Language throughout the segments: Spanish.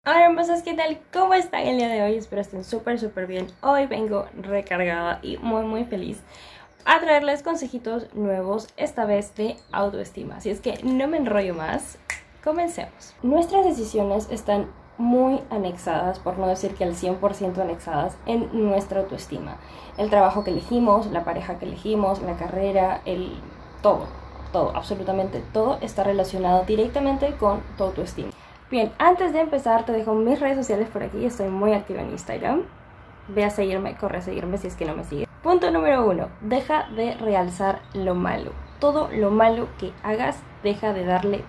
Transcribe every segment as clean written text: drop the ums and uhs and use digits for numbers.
Hola hermosas, ¿qué tal? ¿Cómo están el día de hoy? Espero estén súper bien. Hoy vengo recargada y muy feliz a traerles consejitos nuevos, esta vez de autoestima. Así es que no me enrollo más, comencemos. Nuestras decisiones están muy anexadas, por no decir que al 100% anexadas, en nuestra autoestima. El trabajo que elegimos, la pareja que elegimos, la carrera, todo, absolutamente todo está relacionado directamente con tu autoestima. Bien, antes de empezar te dejo mis redes sociales por aquí. Estoy muy activa en Instagram. Ve a seguirme, corre a seguirme si es que no me sigues. Punto número 1. Deja de realzar lo malo. Todo lo malo que hagas, deja de darle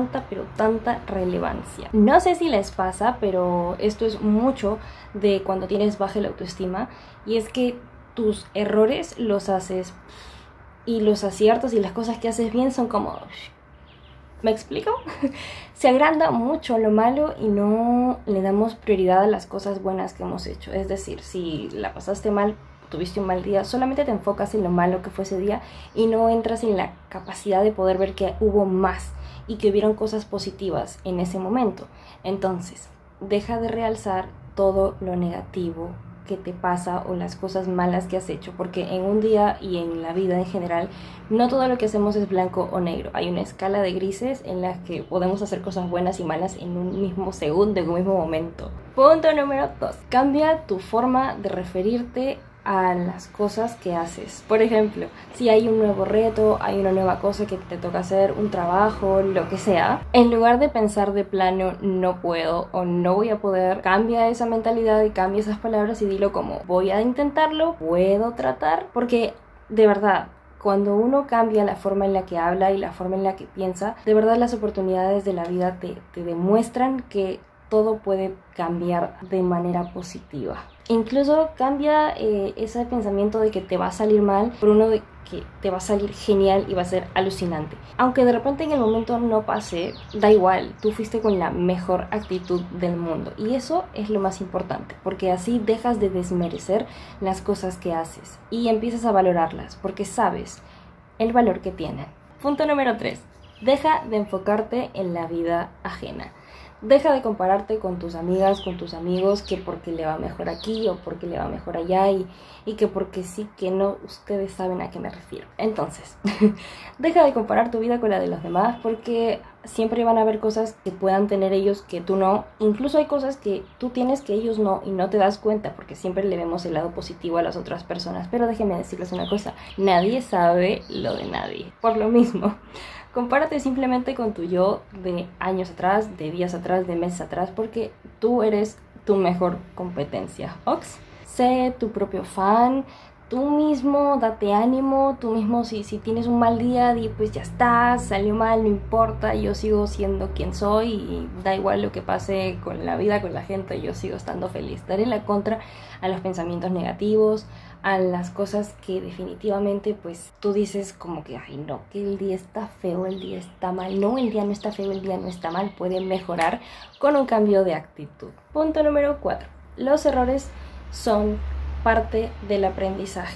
tanta relevancia. No sé si les pasa, pero esto es mucho de cuando tienes baja la autoestima. Y es que tus errores los haces y los aciertos y las cosas que haces bien son como... ¿Me explico? Se agranda mucho lo malo y no le damos prioridad a las cosas buenas que hemos hecho. Es decir, si la pasaste mal, tuviste un mal día, solamente te enfocas en lo malo que fue ese día y no entras en la capacidad de poder ver que hubo más y que hubieron cosas positivas en ese momento. Entonces, deja de realzar todo lo negativo que te pasa o las cosas malas que has hecho, porque en un día y en la vida en general no todo lo que hacemos es blanco o negro. Hay una escala de grises en la que podemos hacer cosas buenas y malas en un mismo segundo, en un mismo momento. Punto número 2. Cambia tu forma de referirte a las cosas que haces. Por ejemplo, si hay un nuevo reto, hay una nueva cosa que te toca hacer, un trabajo, lo que sea, en lugar de pensar de plano no puedo o no voy a poder, cambia esa mentalidad y cambia esas palabras y dilo como voy a intentarlo, puedo tratar, porque de verdad cuando uno cambia la forma en la que habla y la forma en la que piensa, de verdad las oportunidades de la vida te demuestran que todo puede cambiar de manera positiva. Incluso cambia ese pensamiento de que te va a salir mal por uno de que te va a salir genial y va a ser alucinante. Aunque de repente en el momento no pase, da igual, tú fuiste con la mejor actitud del mundo. Y eso es lo más importante, porque así dejas de desmerecer las cosas que haces y empiezas a valorarlas, porque sabes el valor que tienen. Punto número 3. Deja de enfocarte en la vida ajena. Deja de compararte con tus amigas, con tus amigos, que porque le va mejor aquí o porque le va mejor allá y que porque sí, que no, ustedes saben a qué me refiero. Entonces, deja de comparar tu vida con la de los demás porque siempre van a haber cosas que puedan tener ellos que tú no. Incluso hay cosas que tú tienes que ellos no y no te das cuenta porque siempre le vemos el lado positivo a las otras personas. Pero déjenme decirles una cosa, nadie sabe lo de nadie. Por lo mismo, compárate simplemente con tu yo de años atrás, de días atrás, de meses atrás, porque tú eres tu mejor competencia. Ox, sé tu propio fan, tú mismo date ánimo, tú mismo si tienes un mal día, di pues ya está, salió mal, no importa, yo sigo siendo quien soy y da igual lo que pase con la vida, con la gente, yo sigo estando feliz. Daré la contra a los pensamientos negativos, a las cosas que definitivamente pues tú dices como que ay no, que el día está feo, el día está mal. No, el día no está feo, el día no está mal, puede mejorar con un cambio de actitud. Punto número 4. Los errores son parte del aprendizaje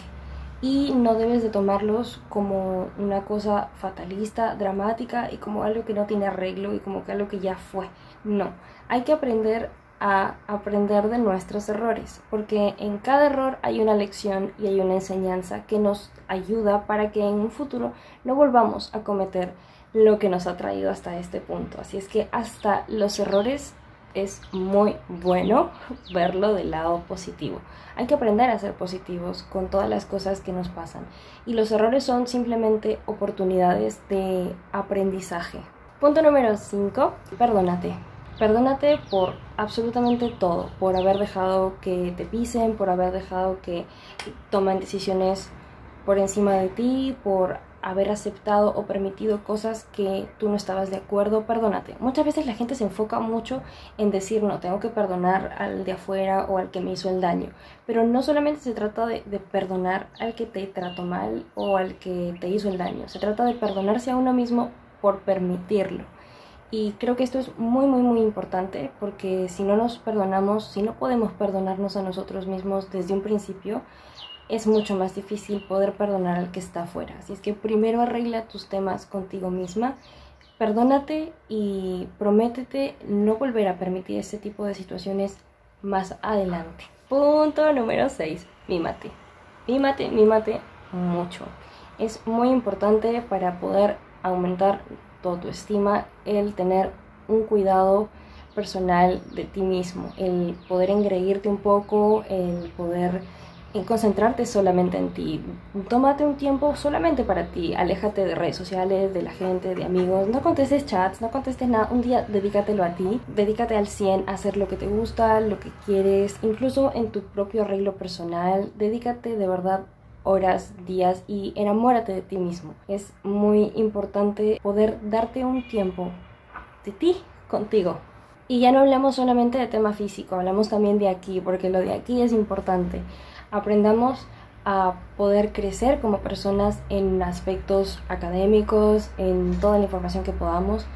y no debes de tomarlos como una cosa fatalista, dramática y como algo que no tiene arreglo y como que algo que ya fue. No, hay que aprender a aprender de nuestros errores, porque en cada error hay una lección y hay una enseñanza que nos ayuda para que en un futuro no volvamos a cometer lo que nos ha traído hasta este punto. Así es que hasta los errores es muy bueno verlo del lado positivo. Hay que aprender a ser positivos con todas las cosas que nos pasan y los errores son simplemente oportunidades de aprendizaje. Punto número 5. Perdónate. Perdónate por absolutamente todo, por haber dejado que te pisen, por haber dejado que tomen decisiones por encima de ti, por haber aceptado o permitido cosas que tú no estabas de acuerdo. Perdónate. Muchas veces la gente se enfoca mucho en decir no, tengo que perdonar al de afuera o al que me hizo el daño, pero no solamente se trata de perdonar al que te trató mal o al que te hizo el daño, se trata de perdonarse a uno mismo por permitirlo. Y creo que esto es muy importante porque si no nos perdonamos, si no podemos perdonarnos a nosotros mismos desde un principio, es mucho más difícil poder perdonar al que está afuera. Así es que primero arregla tus temas contigo misma, Perdónate y prométete no volver a permitir ese tipo de situaciones más adelante. Punto número 6. Mímate. Mímate, mímate mucho. Es muy importante para poder aumentar tu autoestima el tener un cuidado personal de ti mismo, el poder engreírte un poco, el poder concentrarte solamente en ti. Tómate un tiempo solamente para ti, aléjate de redes sociales, de la gente, de amigos, no contestes chats, no contestes nada, un día dedícatelo a ti, dedícate al 100 a hacer lo que te gusta, lo que quieres, incluso en tu propio arreglo personal, dedícate de verdad horas, días y enamórate de ti mismo. Es muy importante poder darte un tiempo de ti, contigo. Y ya no hablamos solamente de tema físico, hablamos también de aquí, porque lo de aquí es importante. Aprendamos a poder crecer como personas en aspectos académicos, en toda la información que podamos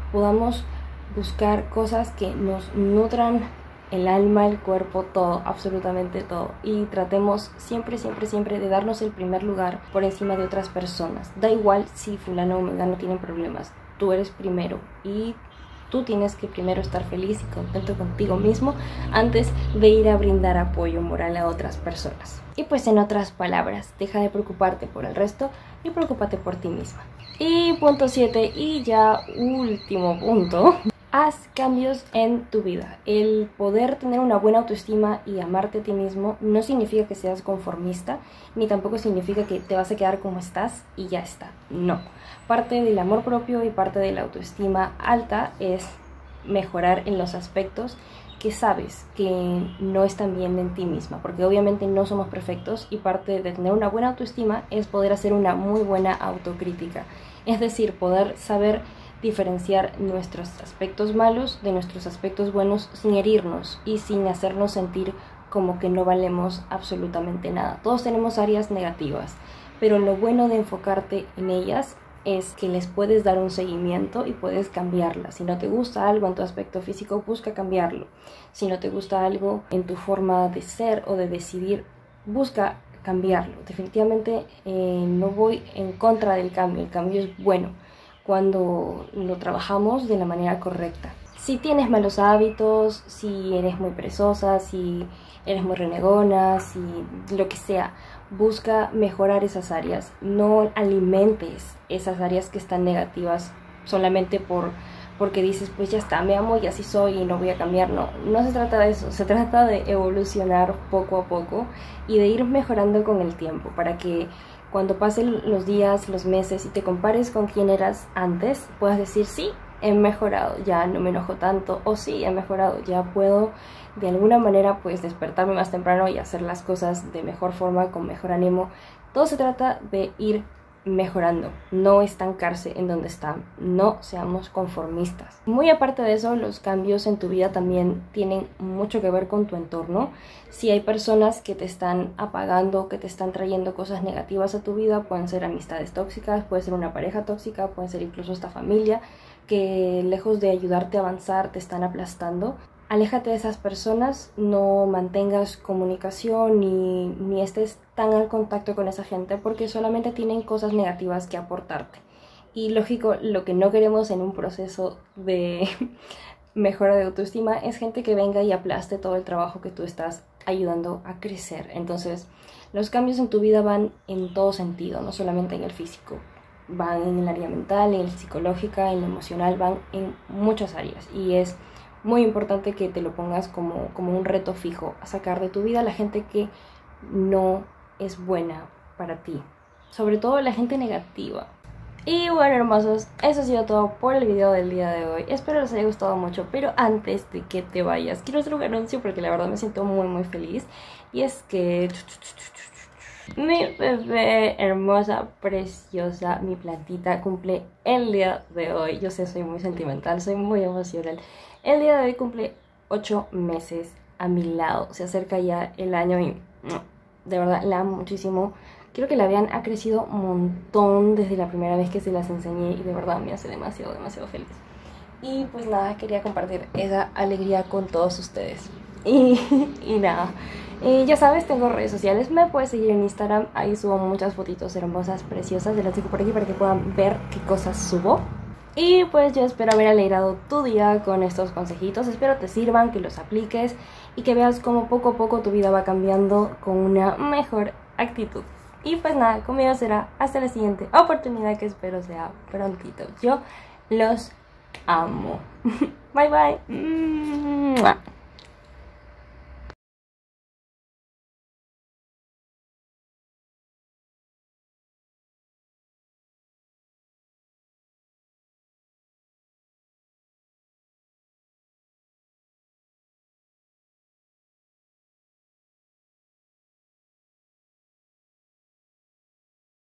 buscar cosas que nos nutran el alma, el cuerpo, todo, absolutamente todo. Y tratemos siempre, siempre, siempre de darnos el primer lugar por encima de otras personas. Da igual si fulano o mengano tienen problemas, tú eres primero y tú tienes que primero estar feliz y contento contigo mismo antes de ir a brindar apoyo moral a otras personas. Y pues en otras palabras, deja de preocuparte por el resto y preocúpate por ti misma. Y punto 7 y ya último punto. Haz cambios en tu vida. El poder tener una buena autoestima y amarte a ti mismo no significa que seas conformista, ni tampoco significa que te vas a quedar como estás y ya está. No. Parte del amor propio y parte de la autoestima alta es mejorar en los aspectos que sabes que no están bien en ti misma, porque obviamente no somos perfectos y parte de tener una buena autoestima es poder hacer una muy buena autocrítica. Es decir, poder saber diferenciar nuestros aspectos malos de nuestros aspectos buenos sin herirnos y sin hacernos sentir como que no valemos absolutamente nada. Todos tenemos áreas negativas, pero lo bueno de enfocarte en ellas es que les puedes dar un seguimiento y puedes cambiarlas. Si no te gusta algo en tu aspecto físico, busca cambiarlo. Si no te gusta algo en tu forma de ser o de decidir, busca cambiarlo. Definitivamente no voy en contra del cambio. El cambio es bueno cuando lo trabajamos de la manera correcta. Si tienes malos hábitos, si eres muy perezosa, si eres muy renegona, si lo que sea, busca mejorar esas áreas. No alimentes esas áreas que están negativas solamente porque dices, pues ya está, me amo y así soy y no voy a cambiar. No, no se trata de eso, se trata de evolucionar poco a poco y de ir mejorando con el tiempo para que cuando pasen los días, los meses y te compares con quién eras antes, puedas decir, sí, he mejorado, ya no me enojo tanto, o sí, he mejorado, ya puedo de alguna manera pues despertarme más temprano y hacer las cosas de mejor forma, con mejor ánimo. Todo se trata de ir mejorando, no estancarse en donde están, no seamos conformistas. Muy aparte de eso, los cambios en tu vida también tienen mucho que ver con tu entorno. Si hay personas que te están apagando, que te están trayendo cosas negativas a tu vida, pueden ser amistades tóxicas, puede ser una pareja tóxica, puede ser incluso esta familia, que lejos de ayudarte a avanzar te están aplastando. Aléjate de esas personas, no mantengas comunicación ni estés tan al contacto con esa gente porque solamente tienen cosas negativas que aportarte. Y lógico, lo que no queremos en un proceso de mejora de autoestima es gente que venga y aplaste todo el trabajo que tú estás ayudando a crecer. Entonces, los cambios en tu vida van en todo sentido, no solamente en el físico. Van en el área mental, en el psicológica, en lo emocional, van en muchas áreas y es muy importante que te lo pongas como un reto fijo, a sacar de tu vida a la gente que no es buena para ti, sobre todo la gente negativa. Y bueno, hermosos, eso ha sido todo por el video del día de hoy. Espero les haya gustado mucho, pero antes de que te vayas, quiero hacer un anuncio porque la verdad me siento muy muy feliz. Y es que mi bebé hermosa, preciosa, mi plantita, cumple el día de hoy. Yo sé, soy muy sentimental, soy muy emocional. El día de hoy cumple 8 meses a mi lado. Se acerca ya el año y de verdad la amo muchísimo. Quiero que la vean, ha crecido un montón desde la primera vez que se las enseñé y de verdad me hace demasiado, demasiado feliz. Y pues nada, quería compartir esa alegría con todos ustedes. Y nada, ya sabes, tengo redes sociales, me puedes seguir en Instagram, ahí subo muchas fotitos hermosas, preciosas, te las dejo por aquí para que puedan ver qué cosas subo. Y pues yo espero haber alegrado tu día con estos consejitos. Espero te sirvan, que los apliques y que veas cómo poco a poco tu vida va cambiando con una mejor actitud. Y pues nada, conmigo será hasta la siguiente oportunidad, que espero sea prontito. Yo los amo. Bye bye.